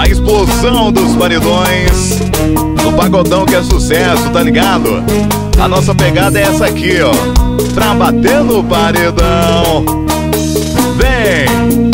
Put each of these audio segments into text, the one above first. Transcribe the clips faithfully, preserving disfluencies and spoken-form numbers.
A explosão dos paredões, do pagodão que é sucesso, tá ligado? A nossa pegada é essa aqui, ó, pra bater no paredão. Vem!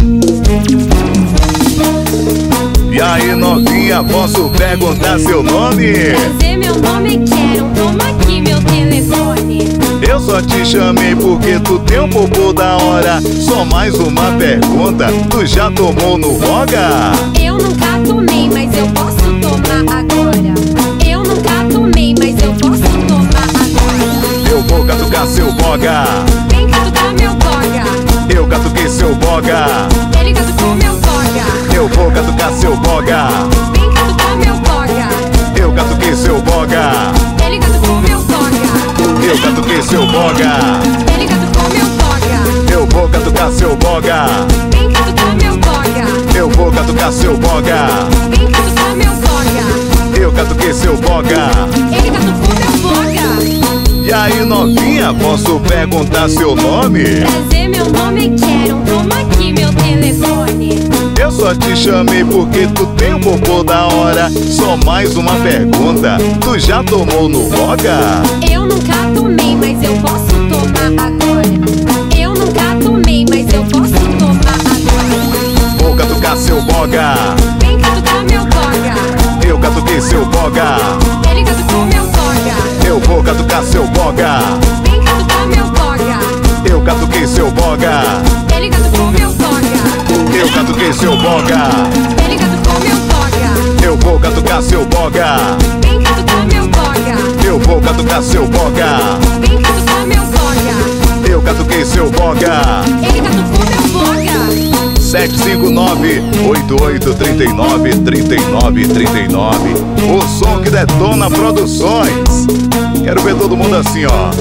E aí, novinha, posso perguntar seu nome? Prazer, meu nome quero, toma aqui meu telefone. Eu só te chamei porque tu tem um popô da hora. Só mais uma pergunta, tu já tomou no Boga? Eu nunca tomei, mas eu posso tomar agora. Eu nunca tomei, mas eu posso tomar agora. Eu vou catucar seu Boga. Vem catucar meu Boga. Eu catuquei seu Boga. Ele catucou meu Boga. Eu vou catucar seu Boga. Vem catucar meu Boga. Eu catuquei seu Boga. Ele catucou meu Boga. Eu catuquei seu Boga. Ele catucou meu Boga. Eu vou catucar seu Boga. Vem catucar meu Boga. Eu vou catucar seu Boga. Vem catucar meu Boga. Eu catuquei seu Boga. Ele catucou meu Boga. E aí, novinha, posso perguntar seu nome? Prazer, meu nome quero, toma aqui meu telefone. Eu só te chamei porque tu tem um popô da hora. Só mais uma pergunta, tu já tomou no Boga? Eu nunca tomei, mas eu posso tomar agora. Eu nunca tomei, mas eu posso tomar agora. Vou catucar seu Boga. Vem catucar meu Boga. Eu catuquei seu Boga. Ele catucou meu Boga. Eu vou catucar seu Boga. Vem catucar meu Boga. Eu catuquei seu Boga. Ele catucou meu Boga. Eu catuquei seu Boga. Ele catucou meu Boga. Eu vou catucar seu Boga. Vem catucar meu Boga. Eu vou catucar seu Boga. Vem catucar meu Boga. Eu catuquei seu Boga. Ele catucou meu Boga. sete cinco nove, oito oito três nove, três nove três nove. O som que detona produções. Quero ver todo mundo assim, ó.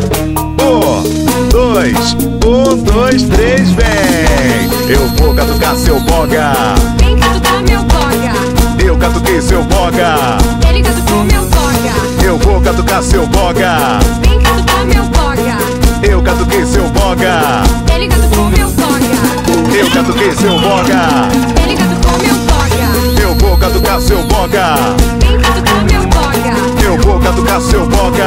Um, dois, um, dois, três, vem. Eu vou catucar seu Boga. Vem catucar meu Boga. Eu catuquei seu Boga. Ele catucou meu Boga. Eu vou catucar seu Boga. Vem catucar meu Boga. Eu catuquei seu Boga. Ele catucou meu Boga. Eu catuquei seu Boga. Ele catucou meu Boga. Eu vou catucar seu Boga. Vem catucar meu Boga. Eu vou catucar seu Boga.